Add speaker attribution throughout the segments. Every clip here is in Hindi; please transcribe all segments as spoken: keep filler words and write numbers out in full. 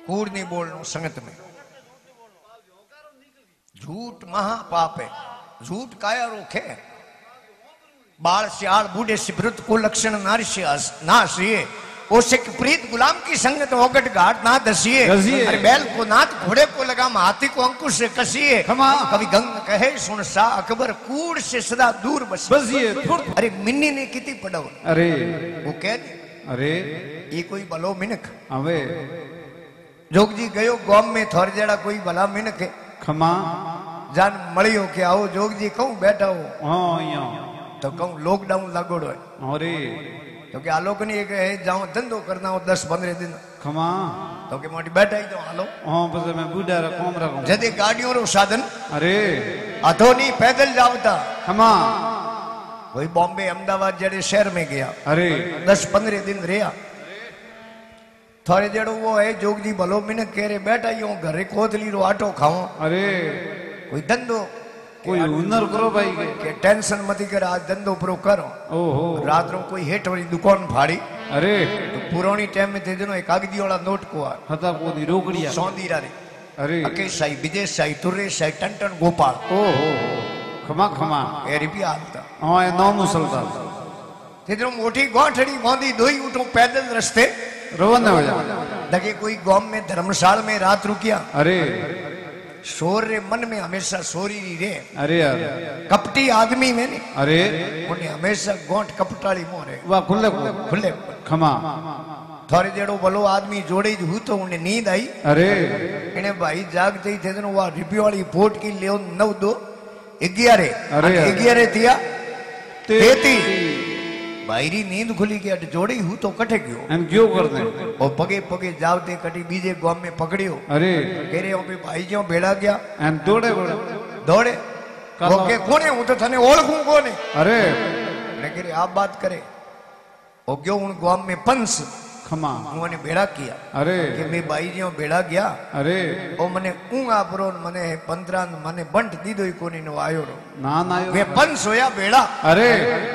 Speaker 1: कूड़ नहीं बोलना संगत में। झूठ महापाप है, झूठ काया रोके। बाल सियाल बूढ़े सिबृत को लक्षण नारिष्य नाश रिये। ओसे प्रीत गुलाम की संगत ओगट घाट ना दसिए। अरे बैल को नाथ घोड़े को लगाम हाथी को अंकुश से कसिए। कभी गंग कहे सुन सा अकबर कूड़ से सदा दूर बसिए। अरे मिन्नी ने कितनी पढ़ाओ। अरे वो कह अरे ये कोई भलो मिनक हवे जोग जी गयो गांव में थोर जड़ा कोई भला मिनक है खमा जान मळियो के आओ जोग जी कहूं बैठा हो हां तो कहूं लॉकडाउन लागोड़ो है। अरे तो के आलोक ने एक है जाऊं धंधो करना हो दस पंद्रह दिन खमा तो के मोटी बैठा ही तो हालो हां बस मैं बूढ़ा रा कोम रा जदे गाड़ियों रो साधन अरे अधो नहीं पैदल जावता खमा कोई बॉम्बे अहमदाबाद जड़े शहर में गया अरे दस पंद्रह दिन रहा थोड़े जड़ो वो है जोग जी भलो मिनक कह रहे बैठा ही हूँ घरे कोतली रो आटो खाओ। अरे कोई धंधो कोई हुनर करो भाई के, के टेंशन मती कर आज धंधो प्रो करो। ओहो रात रो कोई हेठ वाली दुकान फाड़ी। अरे तो पुरानी टाइम में थे जनो एक कागजी वाला नोट को आ हता को दी रोकड़िया सौंदी रे। अरे अकेश साई विदेश साई तुरेश साई टन गोपाल। ओहो खमा खमा ए रुपया आता हां ए नौ मुसलता थे जनो मोटी गोठड़ी बांधी दोई उठो पैदल रस्ते रवाना हो जा लगे कोई गांव में धर्मशाला में रात रुकिया। अरे शोर रे मन में हमेशा सोरी रे। अरे यार कपटी आदमी में ने अरे उन्हें हमेशा गोंठ कपटाली मोरे वाह खुले खुले खमा थोड़े जेड़ो भलो आदमी जोड़े हूं तो उन्हें नींद आई। अरे इन्हें भाई जागते ही थे तो वह रिपी वाली पोट की ले नौ दो ग्यारह अरे ग्यारह थिया तेती भाईरी नींद खुली गया जोड़ी हूं तो कटे गयो एम क्यों कर दे और पगे पगे जावते कटी बीजे गांव में पकड़ियो। अरे कह रहे हो भाई जो बेड़ा गया एम दौड़े दौड़े ओके कोने हूं तो थने ओळखूं कोने। अरे मैं कह रहे आप बात करे ओ क्यों उन गांव में पंच खमा उन्होंने बेड़ा किया। अरे कि मैं भाई जो बेड़ा गया। अरे ओ मने ऊंग आपरो मने पंद्रह मने बंट दीदो ही कोनी नो आयो रो ना ना वे पंच होया बेड़ा। अरे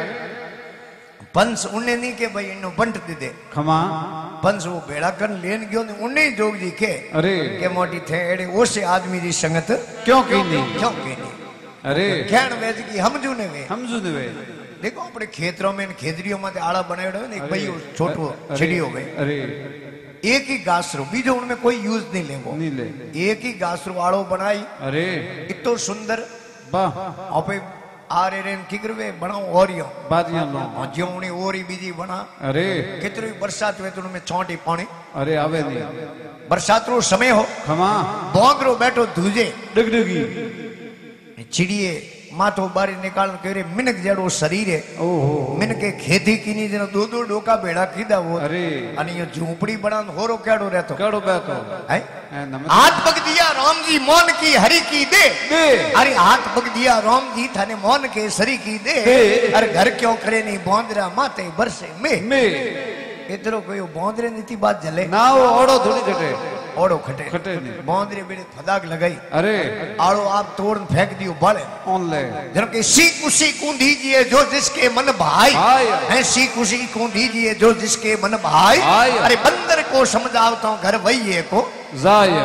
Speaker 1: पंच उन्हें नहीं के भाई इन्हों बंट दे दे खमा पंच वो बेड़ा कर लेन गयो ने उन्हें जोग जी के। अरे के मोटी थे एड़े ओसे आदमी दी संगत क्यों की नहीं क्यों की नहीं। अरे कहण वेज की हमजू ने वे हमजू ने वे देखो अपने खेतरों में खेतरियों में आड़ा बनाएड़ो ने एक भाई छोटो छिड़ियो वे। अरे एक ही गासरो बीजो उनमें कोई यूज नहीं लेगो नहीं ले एक ही गासरो आड़ो बनाई। अरे इतो सुंदर वाह आपे आरे रेन किकरवे बनाओ ओरियो बादियां लो ज्योनी ओरी बीजी बना। अरे कितरी बरसात वे तो में छोटी पानी। अरे आवे नहीं बरसात रो समय हो खमा बोगरो बैठो दूजे डगडगी चिड़िए माथो बारी निकाल के मिनक जड़ो शरीर है। ओहो मिनके खेती कीनी जनो दो दो डोका बेड़ा कीदा वो। अरे अनि यो झूपड़ी बना होरो केड़ो रहतो केड़ो बैठो है हाथ पग दिया राम जी मौन की हरि की दे दे। अरे हाथ पग दिया राम जी थाने मौन के सरी की दे। अरे घर क्यों करे नहीं बोंदरा माते बरसे में में इतरो कोई बोंदरे नीति बात जले ना वो ओड़ो थोड़ी कटे ओड़ो खटे खटे नहीं बोंदरे बेड़े फदाक लगाई। अरे आड़ो आप तोड़ फेंक दियो बाले ओनले जन के सी खुशी कूं दीजिए जो जिसके मन भाई है सी खुशी कूं दीजिए जो जिसके मन भाई। अरे बंदर को समझावता हूं घर वही को जाए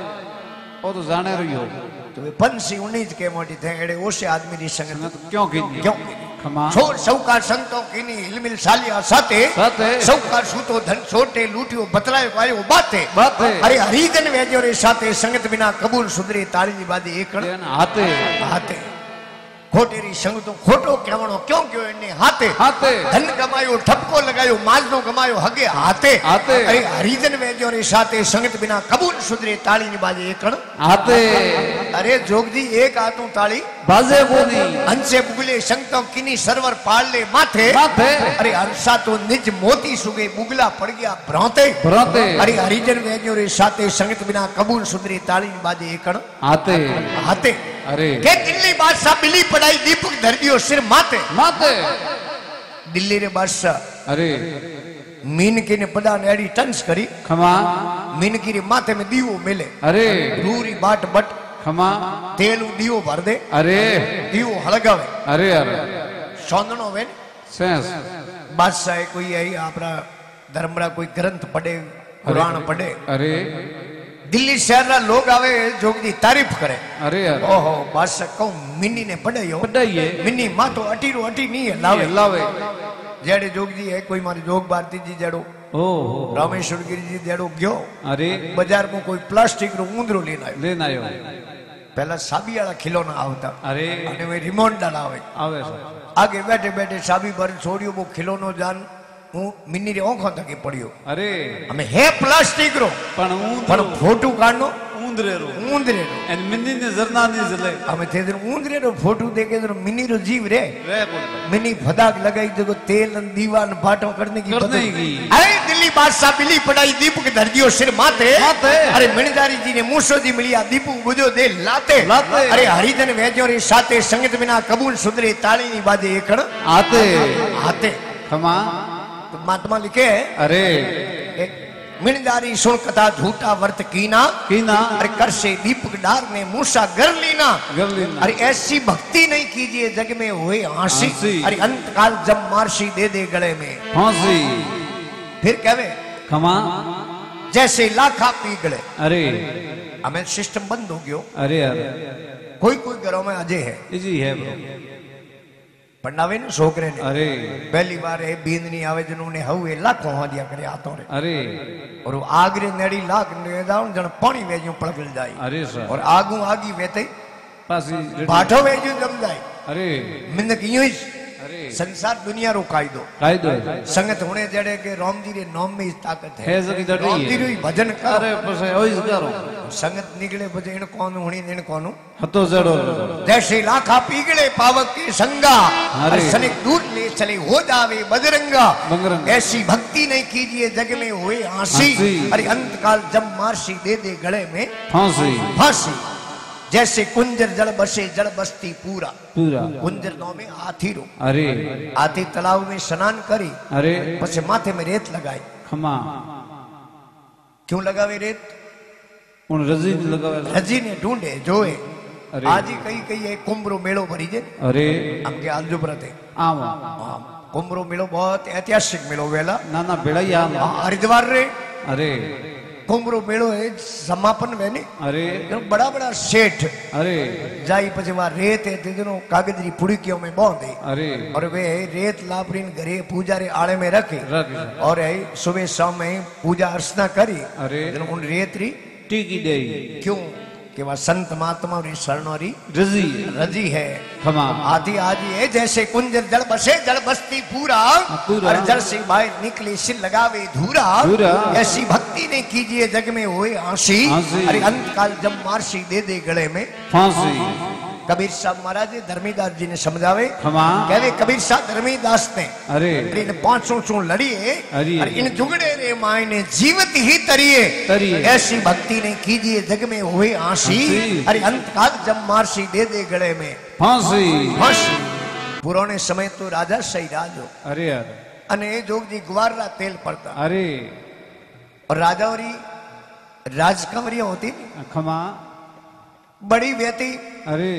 Speaker 1: ओ तो जाने रही हो तो वे पंछी उन्नीस के मोटी थे एड़े ओसे आदमी दी संगत क्यों की क्यों खमा छोड़ सौकार संतो कीनी हिलमिल सालिया साथे साथे सौकार सूतो धन छोटे लूटियो बतलायो वायो बाते बाते। अरे हरिजन वेजो रे साथे संगत बिना कबूल सुधरी ताली बादी एकण हाथे हाथे खोटेरी संग तो खोटो केवणो क्यों क्यों इन्ने हाथे हाथे धन कमायो ठपको लगायो माजनो कमायो हगे हाथे हाथे। अरे हरिजन वेजो रे साथे संगत बिना कबूल सुधरे ताली नी बाजे एकण हाथे। अरे जोग जी एक हाथों ताली बाजे कोनी हंसे बुगले संगतो किनी सरवर पाल ले माथे माथे। अरे हंसा तो निज मोती सुगे बुगला पड़ गया भ्रांते भ्रांते। अरे हरिजन वेजो रे साथे संगत बिना कबूल सुधरे ताली नी बाजे एकण हाथे हाथे। अरे के दिल्ली बादशाह बिली पढ़ाई दीपक धर दियो सिर माते माते दिल्ली रे बादशाह। अरे मीनकी ने पदा ने एडी टंस करी खमा मीनकी रे माथे में दीवो मिले। अरे रूरी बाट बट खमा तेलू दीवो भर दे। अरे दीवो हलगावे। अरे अरे सोंदनो वेन सेंस बादशाह कोई आई आपरा धर्मरा कोई ग्रंथ पढ़े कुरान पढ़े। अरे दिल्ली शहर ना लोग आवे जोगदी तारीफ करे।
Speaker 2: अरे यार
Speaker 1: ओहो बादशाह कहूं मिनी ने पढ़ायो
Speaker 2: पढ़ाइए
Speaker 1: मिनी मां तो अटीरो अटी नहीं है लावे
Speaker 2: लावे
Speaker 1: जेड़े जोगजी है कोई मारे जोग भारती जी जड़ो
Speaker 2: ओहो
Speaker 1: रामेश्वर गिरी जी जड़ो गयो।
Speaker 2: अरे
Speaker 1: बाजार में कोई प्लास्टिक रो ऊंदरो लेन आयो
Speaker 2: लेन आयो
Speaker 1: पहला साबी वाला खिलौना आवता
Speaker 2: अरे
Speaker 1: अने वे रिमोट डाल आवे
Speaker 2: आवे
Speaker 1: आगे बैठे बैठे साबी पर छोड़ियो वो खिलौनो जान हूँ मिनी रे ओखों तक पड़ियो।
Speaker 2: अरे
Speaker 1: हमें है प्लास्टिक रो
Speaker 2: पण
Speaker 1: पण फोटो काढनो
Speaker 2: ऊंदरे रो
Speaker 1: ऊंदरे रो
Speaker 2: एन मिनी ने जरना नहीं जले
Speaker 1: हमें थे ऊंदरे रो फोटो देखे तो मिनी रो जीव रे
Speaker 2: रे
Speaker 1: मिनी फदाक लगाई देखो तेल न दीवान बाटो करने की
Speaker 2: करने की
Speaker 1: अरे दिल्ली बादशाह बिली पढ़ाई दीपक धर दियो सिर माथे
Speaker 2: माथे
Speaker 1: अरे मिणदारी जी ने मूसो जी मिलिया दीपू बुझो दे लाते
Speaker 2: लाते
Speaker 1: अरे हरिजन वेजो रे साथे संगत बिना कबूल सुधरे ताली नी बाजे एकण
Speaker 2: आते
Speaker 1: आते
Speaker 2: खमा
Speaker 1: तो महात्मा लिखे
Speaker 2: अरे
Speaker 1: मिणदारी सुन कथा झूठा वर्त कीना
Speaker 2: कीना
Speaker 1: अरे कर से दीपक डार ने मूसा गर लीना
Speaker 2: गर लीना
Speaker 1: अरे ऐसी भक्ति नहीं कीजिए जग में हुए हंसी अरे अंत काल जब मार्शी दे दे गले में फांसी फिर कहवे
Speaker 2: खमा
Speaker 1: जैसे लाखा पी गले।
Speaker 2: अरे
Speaker 1: हमें सिस्टम बंद हो गयो।
Speaker 2: अरे यार
Speaker 1: कोई कोई घरों में अजय है
Speaker 2: जी है ब्रो
Speaker 1: पंडावे ने छोकरे ने
Speaker 2: अरे
Speaker 1: पहली बार है बींदनी आवे जिन्होंने हवे लाखों हो दिया करे हाथों रे
Speaker 2: अरे और
Speaker 1: आगरे नेड़ी लाख ने दाउन जण पानी वेजू पड़गल जाए
Speaker 2: अरे सर
Speaker 1: और आगू आगी वेते
Speaker 2: पासी
Speaker 1: बाठो वेजू जम जाए।
Speaker 2: अरे
Speaker 1: मिंद कियो ही
Speaker 2: अरे
Speaker 1: संसार दुनिया रो कायदो
Speaker 2: कायदो
Speaker 1: संगत होने जड़े के राम जी रे नाम में ताकत है
Speaker 2: है जकी डटी
Speaker 1: राम जी रो भजन कर
Speaker 2: अरे पसे ओई करो
Speaker 1: संगत निकले बजे इन कोन हुणी इन कोनु
Speaker 2: हतो जड़ो
Speaker 1: जैसे लाखा पीगले पावक के संगा अरे सने दूर ले चले हो जावे बजरंगा ऐसी भक्ति नहीं कीजिए जग में हुए हंसी अरे अंत काल जब मार्शी दे दे गले में फांसी फांसी जैसे कुंजर जल बसे जल बस्ती पूरा
Speaker 2: पूरा
Speaker 1: कुंजर नौ में हाथी रो
Speaker 2: अरे
Speaker 1: हाथी तालाब में स्नान करी
Speaker 2: अरे
Speaker 1: पछे माथे में रेत लगाई
Speaker 2: खमा
Speaker 1: क्यों लगावे रेत
Speaker 2: उन रजी ने लगावे
Speaker 1: रजी ने ढूंढे जोए आज ही कई कई एक कुंभरो मेलो भरी जे
Speaker 2: अरे
Speaker 1: हमके आलजो परते
Speaker 2: आम
Speaker 1: कुंभरो मेलो बहुत ऐतिहासिक मेलो वेला
Speaker 2: नाना बेड़ा आम
Speaker 1: हरिद्वार रे
Speaker 2: अरे
Speaker 1: कुंभरो मेलो है समापन में ने
Speaker 2: अरे
Speaker 1: बड़ा बड़ा सेठ
Speaker 2: अरे
Speaker 1: जाई पछे वहां रेत है तेजनो कागजरी पुड़कियों में बांधे
Speaker 2: अरे और
Speaker 1: वे रेत लापरीन घरे पूजा रे आड़े में रखे
Speaker 2: रखे
Speaker 1: और सुबह शाम में पूजा अर्चना करी
Speaker 2: अरे
Speaker 1: उन रेत री
Speaker 2: टीकी दे
Speaker 1: क्यों कि वह संत महात्मा री शरणोरी
Speaker 2: रजी
Speaker 1: रजी है
Speaker 2: खमा
Speaker 1: आदि आदि है जैसे कुंजर जल बसे जल बस्ती पूरा और जल से बाहर निकले सिर लगावे धूरा ऐसी भक्ति ने कीजिए जग में हुए हंसी अरे अंत काल जब मार्शी दे दे गले में फांसी। कबीर साहब महाराज धर्मीदास जी ने समझावे कहवे कबीर साहब धर्मीदास ने अरे इन पांचों चो लड़िए अरे इन जुगड़े रे मायने जीवित ही तरिए ऐसी भक्ति ने कीजिए जग में हुए हंसी अरे अंत काल जब मार्शी दे दे गले में फांसी फांसी। पुराने समय तो राजा सही राज हो
Speaker 2: अरे यार
Speaker 1: अने जोग जी ग्वारा तेल पड़ता
Speaker 2: अरे
Speaker 1: और राजावरी राजकमरिया होती
Speaker 2: खमा
Speaker 1: बड़ी व्यती
Speaker 2: अरे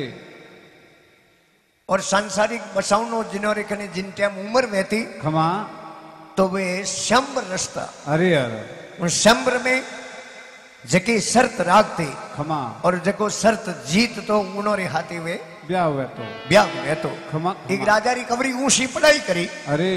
Speaker 1: और सांसारिक बसाउनो जिनोरे कने जिन टाइम उम्र व्यती
Speaker 2: खमा
Speaker 1: तो वे शंबर रस्ता
Speaker 2: अरे यार
Speaker 1: उन शंबर में जके शर्त राखते
Speaker 2: खमा
Speaker 1: और जको शर्त जीत तो उन्होंने हाथी वे
Speaker 2: ब्याह हुए तो
Speaker 1: ब्याह हुए तो
Speaker 2: खमा
Speaker 1: एक राजा री कबरी ऊंची पढ़ाई करी
Speaker 2: अरे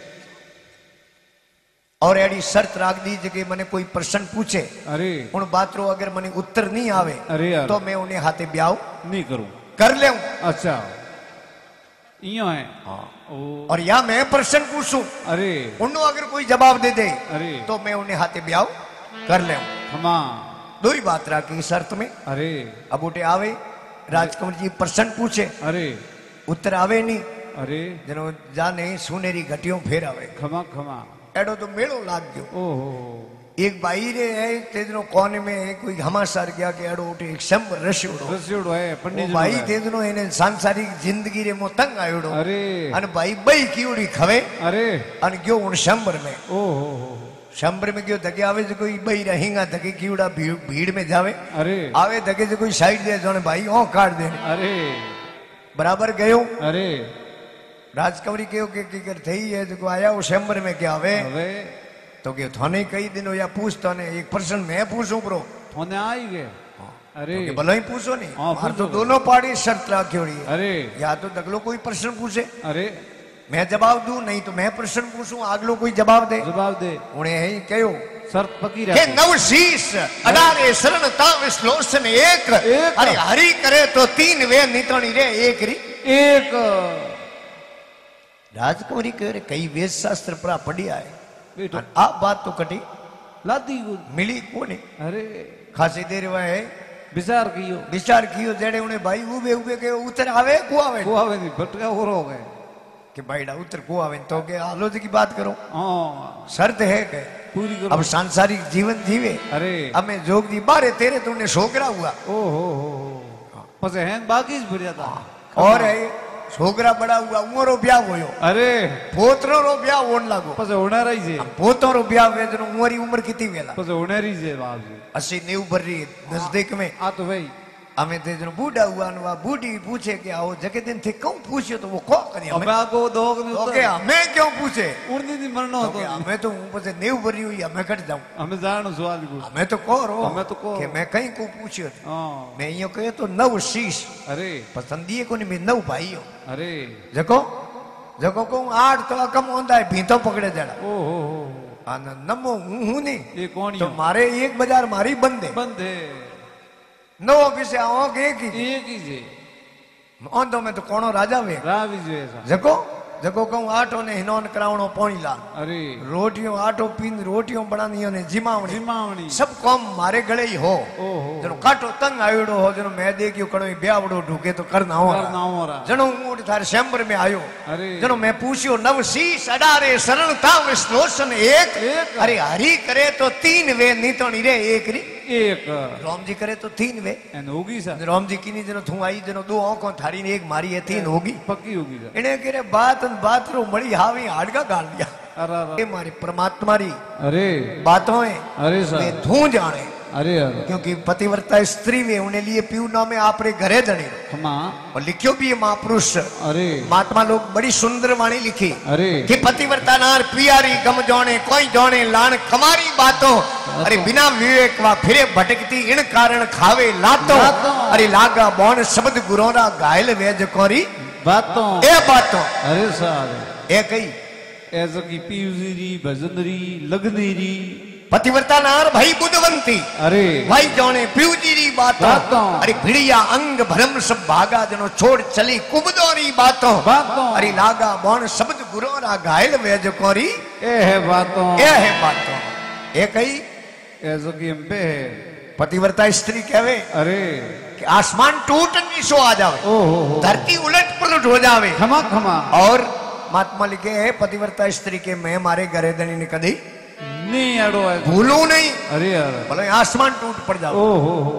Speaker 1: और एडी शर्त राख दी जके मने कोई प्रश्न पूछे
Speaker 2: अरे
Speaker 1: उन बात रो अगर मने उत्तर नहीं आवे
Speaker 2: अरे यार
Speaker 1: तो मैं उन्हें हाथे ब्याह
Speaker 2: नहीं करूं
Speaker 1: कर ले।
Speaker 2: अच्छा इयो है
Speaker 1: हाँ। और या मैं प्रश्न पूछूं
Speaker 2: अरे
Speaker 1: उन्हों अगर कोई जवाब दे दे
Speaker 2: अरे
Speaker 1: तो मैं उन्हें हाथे ब्याह कर ले।
Speaker 2: खमा
Speaker 1: दो ही बात राखी शर्त में
Speaker 2: अरे
Speaker 1: अब उठे आवे राजकमल जी प्रश्न पूछे
Speaker 2: अरे
Speaker 1: उत्तर आवे नहीं
Speaker 2: अरे
Speaker 1: जनो जाने सुनेरी घटियों फेर आवे
Speaker 2: खमा खमा
Speaker 1: एडो तो मेलो लाग गयो।
Speaker 2: ओहो
Speaker 1: एक बाई रे है तेजनो कोने में कोई हमासर गया के एडो उठे एक शंब रसियोड़ो
Speaker 2: रसियोड़ो है पंडित
Speaker 1: भाई तेजनो एने सांसारिक जिंदगी रे मो तंग आयोड़ो
Speaker 2: अरे
Speaker 1: अन भाई बई कीड़ी खवे
Speaker 2: अरे
Speaker 1: अन गयो उन शंबर में
Speaker 2: ओहो
Speaker 1: शंबर में गयो धके आवे जो कोई बई रहेगा धके कीड़ा भीड़ में जावे
Speaker 2: अरे आवे
Speaker 1: धके जो कोई साइड दे जोने भाई ओ काट दे अरे बराबर गयो अरे राजकमरी कहो के की कर थई है जो आया वो शंबर में क्या आवे तो के थाने कई दिन या पूछता ने एक प्रश्न मैं पूछूं ब्रो
Speaker 2: होने आई गए अरे
Speaker 1: तो भले ही पूछो नहीं
Speaker 2: हाँ,
Speaker 1: मार तो दोनों पार्टी शर्त रखी हुई है
Speaker 2: अरे
Speaker 1: या तो अगलो कोई प्रश्न पूछे
Speaker 2: अरे
Speaker 1: मैं जवाब दूं नहीं तो मैं प्रश्न पूछूं अगलो कोई जवाब दे
Speaker 2: जवाब दे
Speaker 1: उन्हें यही कहो
Speaker 2: शर्त पकी
Speaker 1: के
Speaker 2: रहे
Speaker 1: नव शीश अडारे शरण ताव श्लोचन एक
Speaker 2: एक।
Speaker 1: अरे हरि करे तो तीन वे नितणी रे एक री
Speaker 2: एक
Speaker 1: राजकुमारी कह रहे कई वेद शास्त्र पर पढ़िया है
Speaker 2: बेटो
Speaker 1: आप बात तो कटी
Speaker 2: लादी
Speaker 1: मिली कोनी
Speaker 2: अरे
Speaker 1: खासी देर हुआ है
Speaker 2: विचार कियो
Speaker 1: विचार कियो जेड़े उन्हें भाई उबे उबे के उतर आवे को आवे
Speaker 2: को आवे नहीं भटका हो रहो गए
Speaker 1: कि भाईड़ा उतर को आवे तो के आलोच की बात करो
Speaker 2: हाँ
Speaker 1: शर्त है के
Speaker 2: पूरी करो
Speaker 1: अब सांसारिक जीवन जीवे
Speaker 2: अरे
Speaker 1: हमें जोग दी बारे तेरे तुमने छोकरा हुआ
Speaker 2: ओ हो हो पसे हैं बाकी भर जाता
Speaker 1: और है छोकरा बड़ा हुआ उमरो ब्याह होयो
Speaker 2: अरे
Speaker 1: पोतरो रो ब्याह होने लागो
Speaker 2: पसे होना रही जे
Speaker 1: पोतो रो ब्याह वे जनो उमरी उम्र कितनी वेला
Speaker 2: पसे होना रही जे बाप जी
Speaker 1: अस्सी नेव भर रही नजदीक में
Speaker 2: आ तो भाई
Speaker 1: हमें ते जनो बूढ़ा हुआ नुआ बूढ़ी पूछे कि आओ जगे दिन थे क्यों पूछियो तो वो को करी
Speaker 2: अब
Speaker 1: हमें
Speaker 2: आको दोग में
Speaker 1: तो के हमें क्यों पूछे
Speaker 2: उड़नी दी मरनो
Speaker 1: तो
Speaker 2: तो
Speaker 1: के हमें तो ऊपर से नेव भरी हुई हमें कट जाऊं
Speaker 2: हमें जानो सवाल को
Speaker 1: हमें तो को रो
Speaker 2: हमें तो को
Speaker 1: कि मैं कहीं को पूछियो
Speaker 2: हां
Speaker 1: मैं यो कहे तो नव शीश
Speaker 2: अरे
Speaker 1: पसंदीए को नहीं मैं नव भाईयो
Speaker 2: अरे
Speaker 1: जको जको को आठ तो कम होंदा है भीतो पकड़े जड़ा
Speaker 2: ओ हो हो
Speaker 1: आन नमो हूं हूं नहीं
Speaker 2: ये कौन
Speaker 1: तो मारे एक बाजार मारी बंद है
Speaker 2: बंद है
Speaker 1: नौ ऑफिस आओ के एक ही
Speaker 2: एक ही जे
Speaker 1: ऑन तो मैं तो कोनो राजा वे
Speaker 2: रावी जो ऐसा
Speaker 1: जको जको कहूं आटो ने हिनोन करावणो पौणी ला
Speaker 2: अरे
Speaker 1: रोटियों आटो पीन रोटियों बनानी ने जिमावणी
Speaker 2: जिमावणी
Speaker 1: सब काम मारे गले ही हो
Speaker 2: ओ हो
Speaker 1: जनो काटो तंग आयोड़ो हो जनो मैं देखियो कड़ो ब्यावड़ो ढूके तो करना हो
Speaker 2: करना हो रहा
Speaker 1: जनो ऊट थारे चैम्बर में आयो
Speaker 2: अरे
Speaker 1: जनो मैं पूछियो नव शीश अडारे शरण ताव श्लोचन एक
Speaker 2: एक।
Speaker 1: अरे हरि करे तो तीन वे नीतणी रे एक री
Speaker 2: एक
Speaker 1: राम जी करे तो तीन वे
Speaker 2: एन होगी सा
Speaker 1: राम जी की जनो थू आई जनो दो आंखों थारी ने एक मारी है तीन होगी
Speaker 2: पक्की होगी सा
Speaker 1: इन्हें करे बात बात रो मड़ी हावी हाड़का गाल दिया
Speaker 2: अरे
Speaker 1: ये मारी परमात्मा री
Speaker 2: अरे
Speaker 1: बातों है
Speaker 2: अरे
Speaker 1: वे
Speaker 2: सर
Speaker 1: धू जाने
Speaker 2: अरे अरे
Speaker 1: क्योंकि पतिव्रता स्त्री वे उन्हें लिए पीऊ नाम है आपरे घरे धनी
Speaker 2: खमा
Speaker 1: और लिखियो भी है महापुरुष
Speaker 2: अरे
Speaker 1: महात्मा लोग बड़ी सुंदर वाणी लिखी
Speaker 2: अरे
Speaker 1: कि पतिव्रता नार पियारी गम जोने कोई जोने लान कमारी बातों अरे बिना विवेक वा फिरे भटकती इन कारण खावे लातो अरे लागा बौन शब्द गुरोरा घायल वेज कोरी
Speaker 2: बातों
Speaker 1: ए बातों
Speaker 2: अरे सर
Speaker 1: ए कही
Speaker 2: ऐसा की पीयूजी भजनरी लगनेरी
Speaker 1: पतिव्रता नार भाई बुद्धवंती
Speaker 2: अरे
Speaker 1: भाई जोने प्यूजी री बातों
Speaker 2: बातों
Speaker 1: अरे भिड़िया अंग भरम सब भागा जनो छोड़ चली कुबदोरी बातों
Speaker 2: बातों
Speaker 1: अरे लागा बौन शब्द गुरोरा घायल वेज कोरी
Speaker 2: ए है बातों
Speaker 1: ए है बातों ए कही
Speaker 2: ऐसा की हम पे है
Speaker 1: पतिव्रता स्त्री कहवे
Speaker 2: अरे
Speaker 1: कि आसमान टूट नीचो आ जावे
Speaker 2: ओ हो हो
Speaker 1: धरती उलट पुलट हो जावे
Speaker 2: खमा खमा
Speaker 1: और महात्मा लिखे है पतिव्रता स्त्री के मैं मारे घरे धनी ने कदी
Speaker 2: नहीं अड़ो है
Speaker 1: भूलू नहीं
Speaker 2: अरे यार
Speaker 1: बोले आसमान टूट पड़ जाओ
Speaker 2: ओ हो हो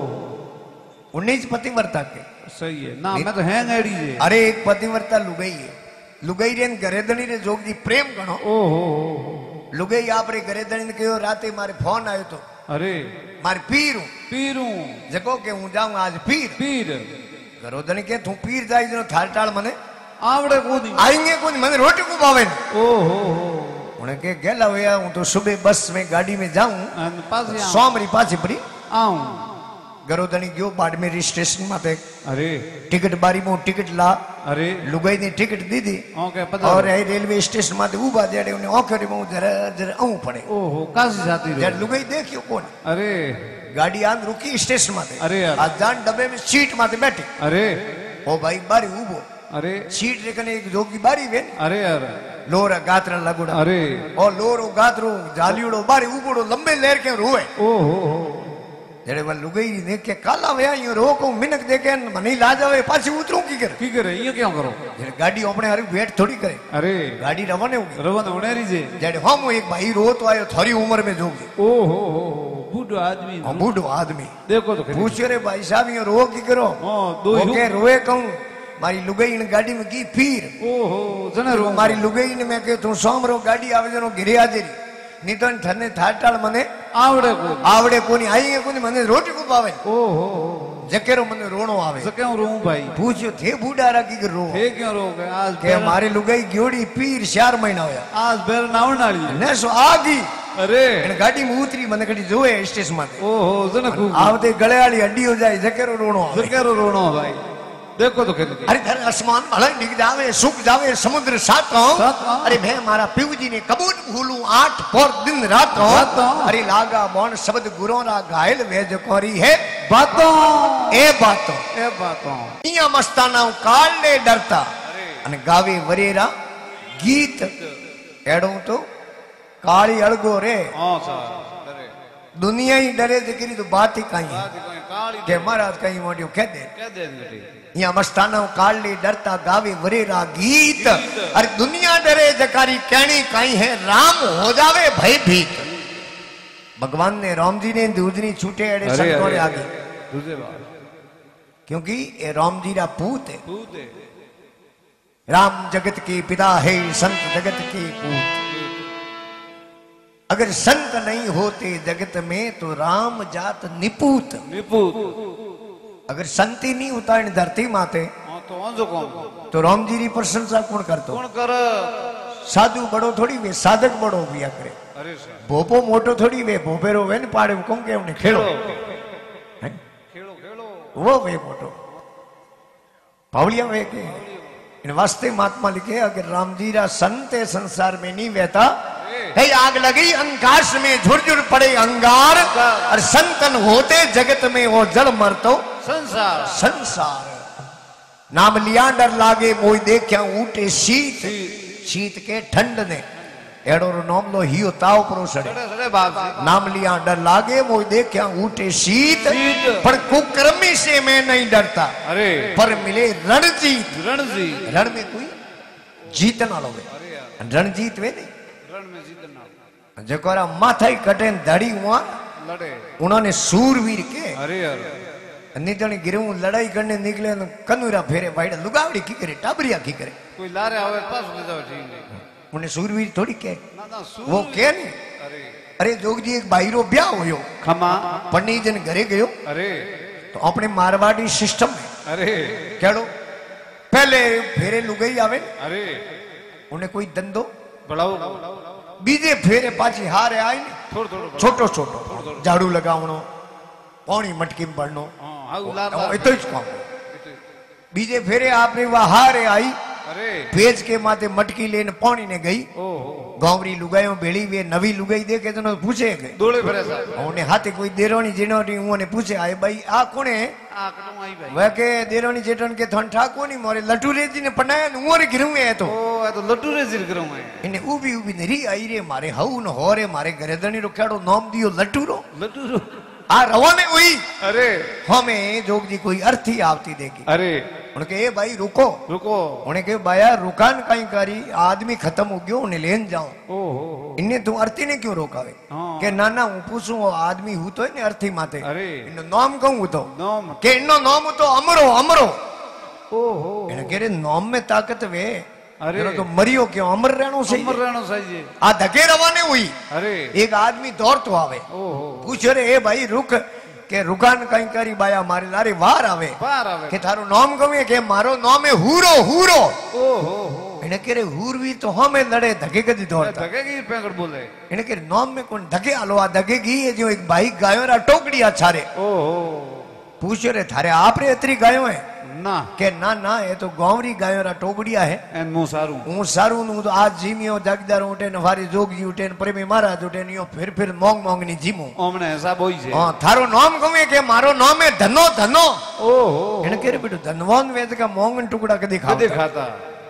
Speaker 1: उन्नीस पतिव्रता के
Speaker 2: सही है ना मैं तो हैंग एड़ी जे
Speaker 1: अरे एक पतिव्रता लुगई है लुगई रे घरे धनी रे जोग दी प्रेम गणो
Speaker 2: ओ हो हो
Speaker 1: लुगई आप रे घरे धनी ने कहो राते मारे फोन आयो तो
Speaker 2: अरे
Speaker 1: मारे पीर हूं
Speaker 2: पीरू
Speaker 1: जको के हूं जाऊं आज पीर
Speaker 2: पीर
Speaker 1: घरो धनी के तू पीर जाई जनो थाल टाल मने
Speaker 2: आवड़े कोनी
Speaker 1: आएंगे कौन मने रोटी को पावे
Speaker 2: ओ हो हो
Speaker 1: उन्हें के गेला हुआ हूं तो सुबह बस में गाड़ी में जाऊं
Speaker 2: अन पासे आऊं
Speaker 1: सोमरी पाछी पड़ी
Speaker 2: आऊं
Speaker 1: गरोदनी गयो बाड़मेरी स्टेशन माते
Speaker 2: अरे
Speaker 1: टिकट बारी में टिकट ला
Speaker 2: अरे
Speaker 1: लुगाई ने टिकट दी दी
Speaker 2: ओके पता
Speaker 1: और ए रेलवे स्टेशन माते उबा जेड़े उन्हें ओकरी में जरा जरा आऊं पड़े
Speaker 2: ओ हो कासी जाती रे
Speaker 1: जड़ लुगाई देखियो कौन
Speaker 2: अरे
Speaker 1: गाड़ी आन रुकी स्टेशन माते
Speaker 2: अरे यार
Speaker 1: आज जान डब्बे में सीट माते बैठी
Speaker 2: अरे
Speaker 1: ओ भाई बारी उबो
Speaker 2: अरे
Speaker 1: सीट रे कने एक जोगी बारी वेन
Speaker 2: अरे यार
Speaker 1: लोरा गात्रा लगुड़ा
Speaker 2: अरे
Speaker 1: ओ लोरो गात्रो जालियोड़ो बारी उबोड़ो लंबे लेर के रोए
Speaker 2: ओ हो हो
Speaker 1: जड़े वन लुगाई ने के काला वया यो रोको मिनक देके मनी ला जावे पाछी उतरू की करे
Speaker 2: की करे ये क्यों करो
Speaker 1: जड़े गाड़ी अपने हारी वेट थोड़ी करे
Speaker 2: अरे
Speaker 1: गाड़ी रवाने होगी
Speaker 2: रवन उड़ेरी जे
Speaker 1: जड़े हम एक भाई रो तो आयो थारी उम्र में जोगी
Speaker 2: ओ हो हो हो बूढ़ो आदमी
Speaker 1: हम बूढ़ो आदमी
Speaker 2: देखो तो खरी।
Speaker 1: पूछो रे भाई साहब ये रो की करो
Speaker 2: हां दो ही
Speaker 1: ओके रोए कहूं मारी लुगाई इन गाड़ी में की पीर
Speaker 2: ओ हो जने रो
Speaker 1: मारी लुगाई ने मैं के तू सोम रो गाड़ी आवे जनो घिरे आजेरी नी तो थने थाटाल मने
Speaker 2: आवड़े को
Speaker 1: आवड़े कोनी आई कोनी मने रोटी को पावे
Speaker 2: ओ हो हो
Speaker 1: जकेरो मने रोनो आवे
Speaker 2: तो क्यों रो भाई
Speaker 1: पूछो थे बूढ़ा राखी के रो
Speaker 2: थे क्यों रो गए आज
Speaker 1: के हमारी लुगाई ग्योड़ी पीर चार महीना होया
Speaker 2: आज बेर नावण वाली
Speaker 1: ने सो आगी
Speaker 2: अरे
Speaker 1: गाड़ी में उतरी मन कड़ी जोए स्टेशन में
Speaker 2: ओहो जनक
Speaker 1: आवते गले वाली हड्डी हो जाए जकेरो रोणो
Speaker 2: जकेरो रोणो भाई देखो तो कहते
Speaker 1: अरे धर आसमान भले डिग जावे सुख जावे समुद्र सातो अरे मैं मारा पिवजी ने कबूत भूलू आठ पर दिन रातो अरे लागा बोन शब्द गुरो रा घायल वेज कोरी है
Speaker 2: बातों
Speaker 1: ए बातों
Speaker 2: ए बातों
Speaker 1: इया मस्ताना काल ले डरता अने गावे वरेरा गीत एडो तो काली अड़गो रे
Speaker 2: हां सर अरे
Speaker 1: दुनिया ही डरे जकरी तो बात ही काई है के महाराज कहीं मोटियो कह दे
Speaker 2: कह दे
Speaker 1: या मस्ताना काल ले डरता गावे वरेरा गीत अरे दुनिया डरे जकारी कहनी काई है राम हो जावे भयभीत भगवान ने राम जी ने दूधनी छूटे अड़े संतों ने आगे
Speaker 2: दूसरे बात
Speaker 1: क्योंकि ये राम जी रा पूत है
Speaker 2: पूत है
Speaker 1: राम जगत के पिता है संत जगत के पूत अगर संत नहीं होते जगत में तो राम जात निपूत
Speaker 2: निपूत
Speaker 1: अगर संत ही नहीं होता इन धरती माते
Speaker 2: हां तो अंजो कौन
Speaker 1: तो राम जी की प्रशंसा कौन करतो
Speaker 2: कौन कर
Speaker 1: साधु बड़ो थोड़ी वे साधक बड़ो बिया करे
Speaker 2: अरे सर
Speaker 1: भोपो मोटो थोड़ी वे भोपेरो वे न पाड़े कौन के उन्हें खेलो
Speaker 2: खेलो खेलो
Speaker 1: वो वे मोटो पावलिया वे के इन वास्ते महात्मा लिखे अगर राम जी रा संत संसार में नहीं वहता है आग लगी अंकाश में झुरझुर पड़े अंगार और संतन होते जगत में वो जल मरतो
Speaker 2: संसार
Speaker 1: संसार नाम लिया डर लागे मोई देखा ऊटे शीत शीत के ठंड ने एड़ो नाम लो हियो ताव परो सड़े नाम लिया डर लागे मोई देखा ऊटे शीत पर कुकर्मी से मैं नहीं डरता
Speaker 2: अरे
Speaker 1: पर मिले रणजीत
Speaker 2: रणजीत
Speaker 1: रण में कोई जीत ना लोगे रणजीत वे नहीं जकोरा माथा ही कटे धड़ी हुआ
Speaker 2: लड़े
Speaker 1: उन्होंने सूरवीर के
Speaker 2: अरे अरे
Speaker 1: नितनी गिरऊ लड़ाई करने निकले तो कनुरा फेरे भाई लुगावड़ी की करे टाबरिया की करे
Speaker 2: कोई लारे आवे पास ले जाओ ठीक नहीं
Speaker 1: उन्हें सूरवीर थोड़ी के
Speaker 2: ना ना सूर
Speaker 1: वो के नहीं
Speaker 2: अरे
Speaker 1: अरे जोग जी एक बाईरो ब्याह होयो
Speaker 2: खमा
Speaker 1: पंडित जन घरे गयो
Speaker 2: अरे
Speaker 1: तो अपने मारवाड़ी सिस्टम में
Speaker 2: अरे
Speaker 1: केड़ो पहले फेरे लुगाई आवे
Speaker 2: अरे
Speaker 1: उन्हें कोई धंधो
Speaker 2: बढ़ाओ
Speaker 1: बीजे फेरे पाछी हारे आई
Speaker 2: थोड़ थोड़
Speaker 1: छोटो छोटो झाड़ू लगावणो पानी मटकी में भरनो
Speaker 2: हां उलार
Speaker 1: इतो ही काम बीजे फेरे आपने वहां हारे आई
Speaker 2: अरे
Speaker 1: भेज के माथे मटकी लेने पानी ने गई
Speaker 2: ओहो
Speaker 1: गांवरी लुगायो भेड़ी वे नवी लुगाई देखे तो पूछे गए
Speaker 2: दौड़े फिरे साहब
Speaker 1: उन्हें हाथे कोई देरोनी जेठोनी उन्हें पूछे आए भाई आ कौन है
Speaker 2: आ कटो आई भाई
Speaker 1: वह के देरोनी जेठन के थन ठाको नहीं मोरे लटूरे जी ने पनाया उमर गिरू है तो
Speaker 2: ओ तो लटूरे जिर करूं मैं
Speaker 1: इन्हें उबी उबी नरी आई रे मारे हऊ न हो रे मारे गरेदनी रोकेड़ो नाम दियो लटूरो
Speaker 2: लटूरो
Speaker 1: आ रवाने हुई
Speaker 2: अरे
Speaker 1: हमें जोग जी कोई अर्थ ही आवती देगी
Speaker 2: अरे
Speaker 1: उनके ए भाई रुको
Speaker 2: रुको
Speaker 1: उन्हें के बाया रुकान कहीं करी आदमी खत्म हो गयो उन्हें लेन जाओ
Speaker 2: ओहो
Speaker 1: इन्हें तू अर्थी ने क्यों रोकावे
Speaker 2: हाँ।
Speaker 1: के ना ना हूँ पूछूं वो आदमी हूँ तो ने अर्थी माते
Speaker 2: अरे
Speaker 1: इन्नो नाम कहूँ तो
Speaker 2: नाम
Speaker 1: के इन्नो नाम तो अमरो अमरो
Speaker 2: ओहो
Speaker 1: इन्हें कह रहे नाम में ताकत वे
Speaker 2: अरे
Speaker 1: तो मरियो क्यों अमर रहनो सही
Speaker 2: अमर रहनो सही
Speaker 1: आ धके रवाने हुई
Speaker 2: अरे
Speaker 1: एक आदमी दौड़ तो आवे
Speaker 2: ओहो
Speaker 1: पूछ रे ए भाई रुक के रुकान कहीं करी बाया मारे लारे वार आवे
Speaker 2: बाहर आवे
Speaker 1: के थारो नाम कहूँ के मारो नाम है हूरो हूरो
Speaker 2: ओहो
Speaker 1: इन्हें कह रहे हूरवी तो हमें लड़े धके कदी दौड़ता
Speaker 2: धके की पेंगड़ बोले
Speaker 1: इन्हें कह नाम में कौन धके आलो आ धके की है जो एक भाई गायों रा टोकड़ी छारे
Speaker 2: ओहो
Speaker 1: पूछ रे थारे आप रे इतनी गायों है
Speaker 2: ना
Speaker 1: के ना ना ये तो गांवरी गायों रा टोकड़िया है
Speaker 2: एन मु सारू
Speaker 1: हूँ सारू नु तो आज जीमियो जगदार उठे न वारी जोगी उठे न प्रेमी महाराज उठे न यो फिर फिर मोंग मोंग नी जीमो
Speaker 2: ओमने हिसाब होई छे
Speaker 1: हां थारो नाम कहूं के मारो नाम है धनो धनो
Speaker 2: ओहो
Speaker 1: इन्हें कह रहे बेटो धनवान वेद का मोंगन टुकड़ा कदी खाता
Speaker 2: कदी खाता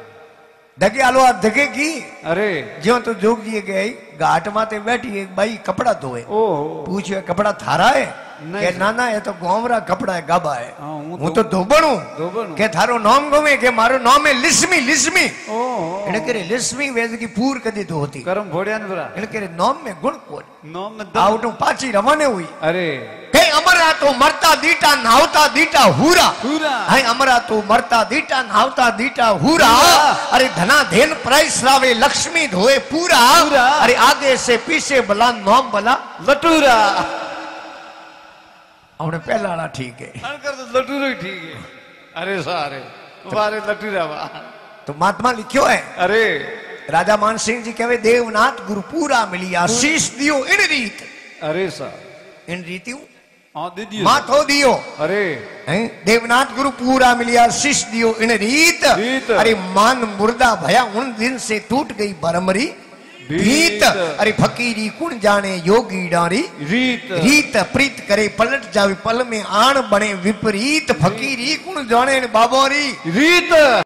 Speaker 1: धके आलो आ धके की
Speaker 2: अरे
Speaker 1: ज्यो तो जोग जी गई घाट माते बैठी एक भाई कपड़ा धोए
Speaker 2: ओहो
Speaker 1: पूछे कपड़ा थारा है के ना ना ये तो गोमरा कपड़ा है गाबा है हूँ तो धोबणू के थारो नाम गवे के मारो नाम है लिस्मी लिस्मी
Speaker 2: ओहो
Speaker 1: इन्हें करे लिस्मी वेद की पूर कदी तो होती
Speaker 2: करम भोड़िया ने बरा
Speaker 1: इन्हें करे नाम में गुण कोन
Speaker 2: नाम में
Speaker 1: आउटू पाची रवाने हुई
Speaker 2: अरे
Speaker 1: हे अमरा तो मरता दीटा नावता दीटा हुरा
Speaker 2: हुरा
Speaker 1: है अमरा तो मरता दीटा नावता दीटा हुरा अरे धना धेन प्राइस रावे लक्ष्मी धोए पूरा अरे आगे से पीछे बला नाम बला
Speaker 2: लटूरा
Speaker 1: हमने पहला वाला ठीक है
Speaker 2: अनकर तो लटूरा ही ठीक है अरे सारे वारे लटूरा वा
Speaker 1: तो महात्मा लिखियो है
Speaker 2: अरे
Speaker 1: राजा मान सिंह जी कहवे देवनाथ गुरु पूरा मिलिया शीश दियो इन रीत।
Speaker 2: अरे सा
Speaker 1: इन रीतियों
Speaker 2: हाँ दे दियो
Speaker 1: माथो दियो।
Speaker 2: अरे
Speaker 1: हैं देवनाथ गुरु पूरा मिलिया शीश दियो इन रीत।
Speaker 2: रीत।
Speaker 1: अरे मान मुर्दा भया उन दिन से टूट गई बरमरी रीत। अरे फकीरी कुण जाने योगी डारी
Speaker 2: रीत।
Speaker 1: रीत प्रीत करे पलट जावे पल में आण बने विपरीत। फकीरी कुण जाने बाबोरी
Speaker 2: रीत।